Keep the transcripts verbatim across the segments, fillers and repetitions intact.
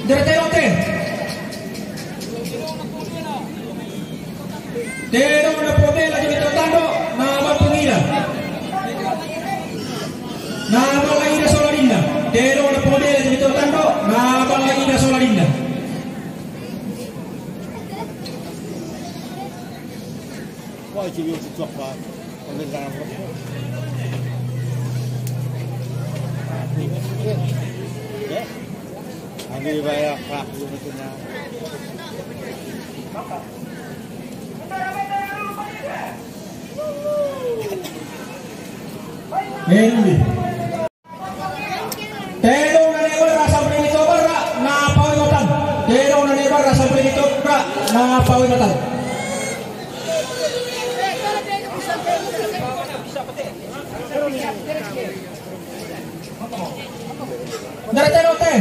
Derterote. Terong na podela di tratando na mapumira. Na balaina solarinda. Terong na podela di tratando na balaina solarinda. Wah, jadi itu apa? Pemerintahan apa? Ya, ambil bayar kak, belum punya. Henry. Terong na nebar rasa benito barra na pawinotan. Terong na nebar rasa benito barra na pawinotan. Derterote.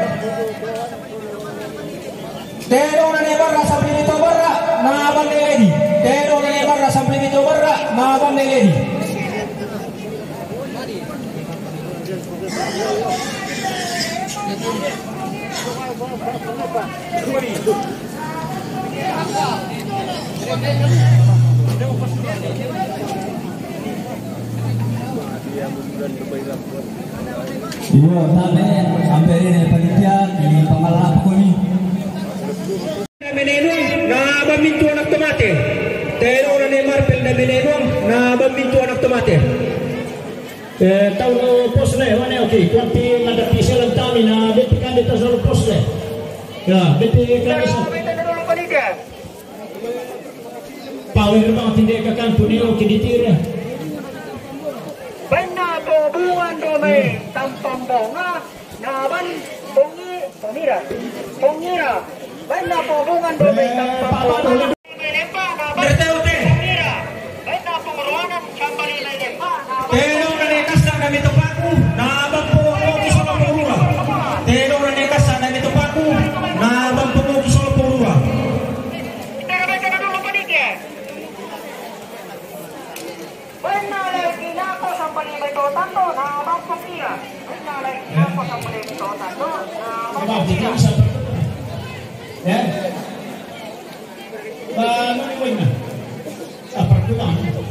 Terong na nebar rasa benito barra na bandeledi. Terong na nebar rasa benito barra na bandeledi. Iya, sampai sampai ini panitia ini pengalaman aku ini. Menenung na bamintu anak tomate. Terong na nebar pel na menenung na bamintu anak tomate. Eh, tahu posle, mana okey. Kuanti ada pisau kami na beti kan kita selalu posle. Ya, beti kan. Power bang tidak kakan punio kiditira. Benda hubungan domai tampang bonga, naban bongi pomira, pomira. Benda hubungan domai tampang bonga. Derterote. Benda pengeruanan kembali lagi. Terong na nekas na kami tupaku na bampungo solo purura. Terong na nekas na kami tupaku na bampungo solo purura. Kita baca dulu panitia. Benda lagi nako sampai beto tanto na abang pomira. Benda lagi nako sampai beto tanto na abang pomira. Ya. Ba, ano ni na? Apa kita?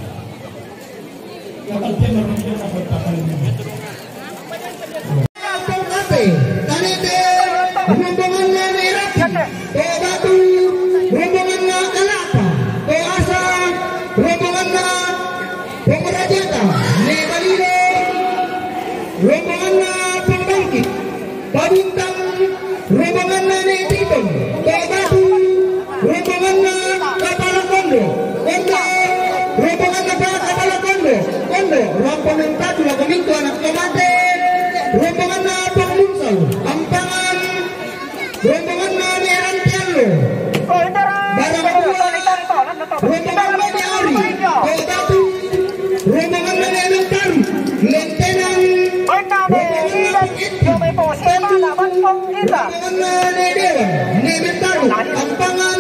Kapag dia merujuk apa kapal ini? Kanite rombongan na Meraki, ke Batu, rombongan na Kalapa, ke Asa, rombongan na Pengrajata, ne Balilo, rombongan na Pembangkit, Pabintang, rombongan na ne Tipon, ke Batu, rombongan na Kapala Kondo, Kondo, rombongan na Kapala Kondo, Kondo, rombongan tadi lah kemintu anak tomate, rombongan na Pangmunsal, Ampangan, rombongan na Nerantialo, Barangkuan, rombongan na Diari, Kodatu, rombongan na Nenangkaru, Lentenang, rombongan na Pangit, rombongan na Nedewan, Nementaru, Ampangan,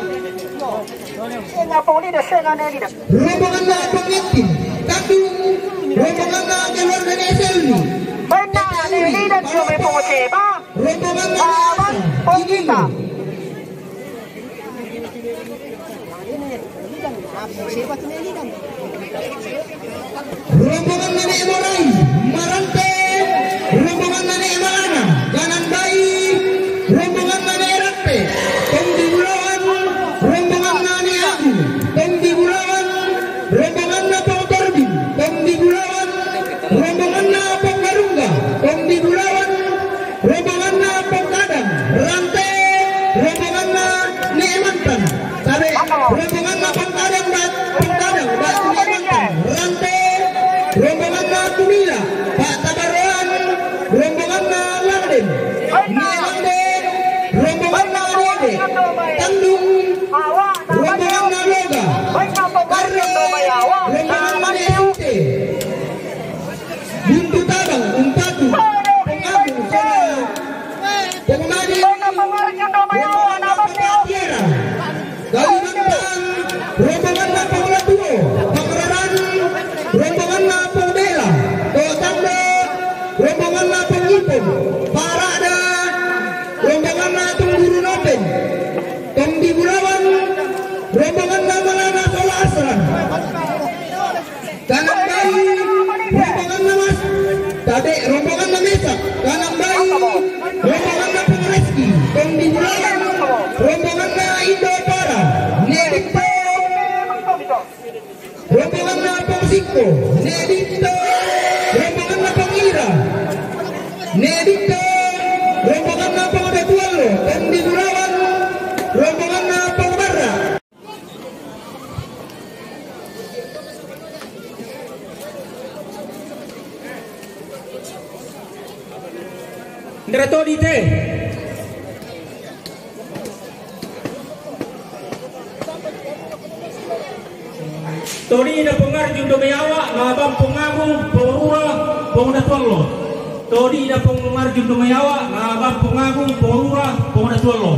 rombongan na Pangitin, Tadung, rombongan na keluarga Neselni, Benda nilidan kami penguseba. rombongan na Lawan pengita. rombongan na Nemorai, Marante, rombongan na Nemalana, Gananbai, rombongan na Nerate, Tondibulawan, rombongan na Neagu, Tondibulawan, rombongan na Pangtorbin, Tondibulawan, rombongan na Panggarungga, Tondibulawan, rombongan na Pangkadang, Rante, rombongan na Nemantan, sabi, rombongan na Pangkadang, Pangkadang, Nemantan, Rante, rombongan na Tumila, Pak Tabaruan, rombongan na Langden, Niamande, rombongan na Dede, Tandung, rombongan na Loga, Karre, rombongan na Neante, Buntu Tabang, Umpatu, Pengabu, Sena, Pengadil, rombongan na Pangatiera, Kalimantan, rombongan na Panglatuo, Pangraran, rombongan na Pangbela, Totanda, rombongan na Pangipon, Parada, rombongan rombongan na Malana Sola Asran. Kanan bayi rombongan na Mas Tade rombongan na Mesa. Kanan bayi rombongan na Pengereski. Pembinaan rombongan na Indo Para. Nedikto rombongan na Pangsiko. Nedikto rombongan na Pangira. Nedikto rombongan na Pangdatualo. Pembinaan rombongan na Pangbarra. Nderato dite. Todi na pengarjun domayawa ngabang pengagung porura pengdatualo. Todi na pengarjun domayawa ngabang pengagung porura pengdatualo.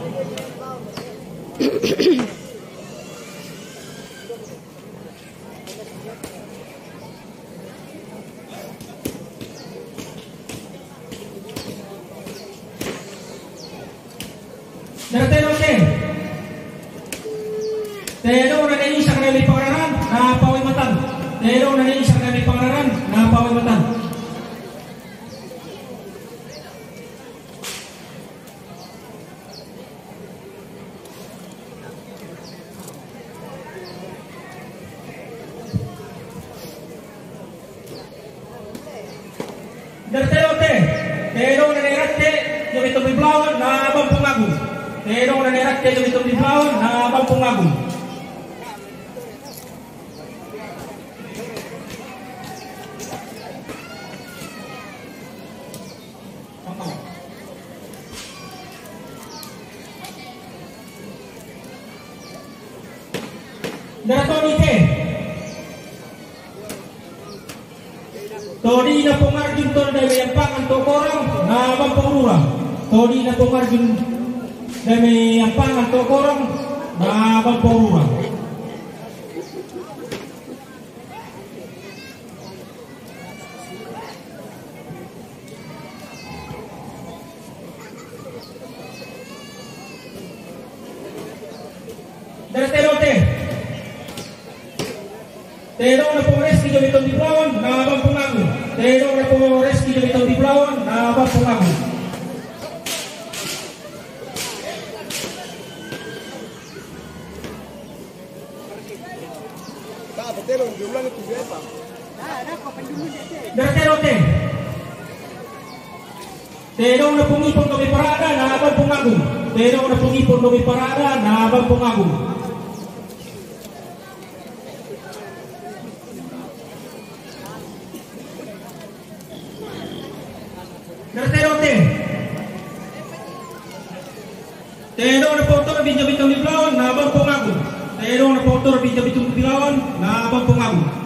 Narate Teno na nini sa kanila pangararan na paway matan. Teno na nini sa kanila pangararan na paway matan. Darteote, teno na niratte yung itong biblawan na abang pungagung. Teno na niratte yung itong biblawan na abang pungagung. Daratonique Todi na pengarjun tol dari Ampangan Tokorang na Bampurura. Todi na pengarjun dari Ampangan Tokorang na Bampurura. Daratelote Teno na pumreski yung itong diplawan na abang pungagung. Teno na pumreski yung itong diplawan na abang pungagung. Daratelote Teno na pumipon kami parada na abang pungagung. Teno na pumipon kami parada na abang pungagung. Narterote Teno na potor binyo bitong diplawan na abang pungagung. Teno na potor binyo bitong diplawan na abang pungagung.